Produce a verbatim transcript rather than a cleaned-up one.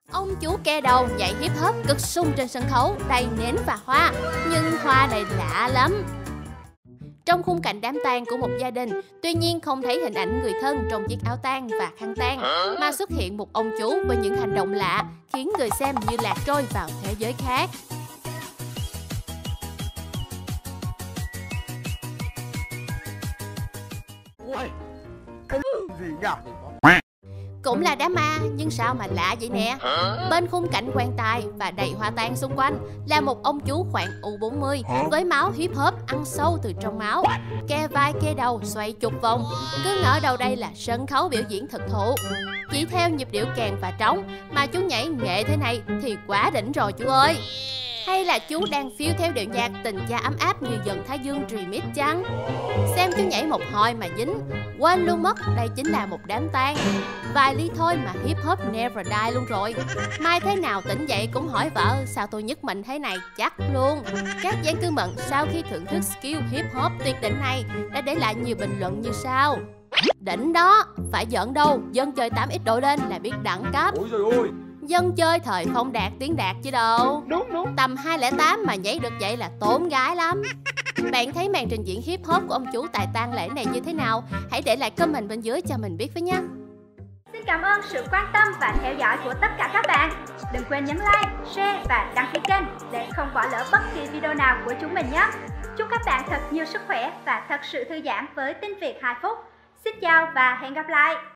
Ông chú ke đầu nhảy hip hop cực sung trên sân khấu đầy nến và hoa, nhưng hoa này lạ lắm. Trong khung cảnh đám tang của một gia đình, tuy nhiên không thấy hình ảnh người thân trong chiếc áo tang và khăn tang, mà xuất hiện một ông chú với những hành động lạ khiến người xem như lạc trôi vào thế giới khác. Ôi, cái gì nhỉ? Cũng là đám ma, nhưng sao mà lạ vậy nè. Bên khung cảnh quan tài và đầy hoa tang xung quanh là một ông chú khoảng u bốn mươi với máu hip hop ăn sâu từ trong máu, ke vai ke đầu xoay chục vòng. Cứ ngỡ đâu đây là sân khấu biểu diễn thực thụ. Chỉ theo nhịp điệu kèn và trống mà chú nhảy nghệ thế này thì quá đỉnh rồi chú ơi. Hay là chú đang phiêu theo điệu nhạc tình cha ấm áp như dần Thái Dương remix chăng? Xem chú nhảy một hồi mà dính, quên luôn mất đây chính là một đám tang. Vài ly thôi mà hip hop never die luôn rồi. Mai thế nào tỉnh dậy cũng hỏi vợ sao tôi nhức mình thế này chắc luôn. Các dân cư mận sau khi thưởng thức skill hip hop tuyệt đỉnh này đã để lại nhiều bình luận như sau: đỉnh đó, phải giỡn đâu, dân chơi tám x độ lên là biết đẳng cấp. Ôi trời ơi, dân chơi thời phong đạt tiếng đạt chứ đâu. đúng đúng. Tầm hai không tám mà nhảy được vậy là tốn gái lắm. Bạn thấy màn trình diễn hip hop của ông chú tại tang lễ này như thế nào? Hãy để lại comment bên dưới cho mình biết với nhé. Xin cảm ơn sự quan tâm và theo dõi của tất cả các bạn. Đừng quên nhấn like, share và đăng ký kênh để không bỏ lỡ bất kỳ video nào của chúng mình nhé. Chúc các bạn thật nhiều sức khỏe và thật sự thư giãn với tin Việt hai phút. Xin chào và hẹn gặp lại.